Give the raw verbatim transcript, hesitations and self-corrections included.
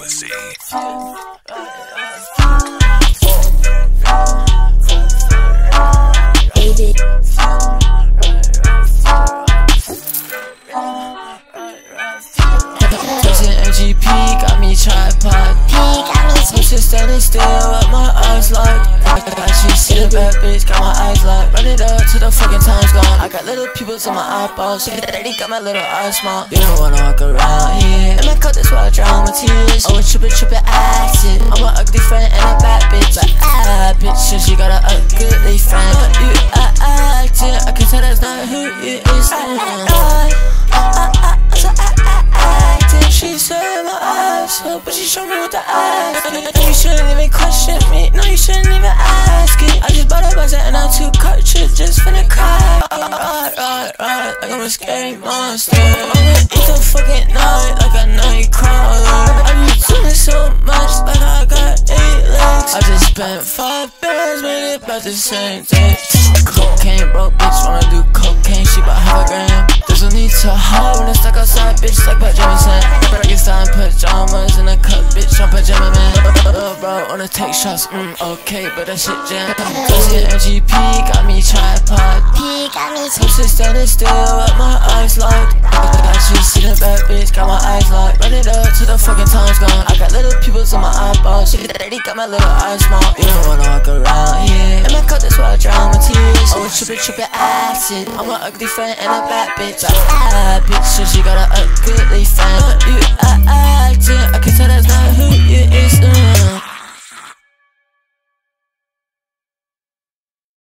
pussy. M G P got me tripod. Pussy standing still with my eyes locked. I actually see the bad bitch, got my eyes locked. Run it up till the fucking time's gone. I got little pupils in my eyeballs. Daddy got my little eyes small. You don't wanna walk around here. In my coat, that's why I drown my tears. Oh, trippin', trippin' acid. I'm an ugly friend and a bad bitch. But ah, bitch, so she got a ugly friend. You are acting, I can tell that's not who you is. She said my eyes up, but she showed me with the eyes. You shouldn't even question me, no you shouldn't even ask it. I just bought a buzzer and I'm too cultured, just finna cry. Ride, ride, ride, like I'm a scary monster. I'ma eat the fucking night like a night crawler. I be doing so much like I got eight legs. I just spent five bands, made it about the same day. Cocaine broke bitch, wanna do cocaine, she bout half a gram. There's no need to hide when it's stuck outside, bitch, like pajama sand. Frankenstein pajamas in a cup, bitch, I'm pajama man. Little bro wanna take shots, mm, okay, but that shit jam. Pussy M G P got me tripod. Pussy standing still with my eyes locked. I actually see the bad bitch, got my eyes locked. Run it up till the fucking time's gone. I got little pupils in my eyeballs. Daddy got my little eyes small. You don't wanna walk around here. In my coat, that's why I drown my tears. Oh, trippin', trippin' acid. I'm an ugly friend and a bad bitch. But ah, bitch, so she got a ugly friend. You are acting, I can tell that's not who you is. Mm.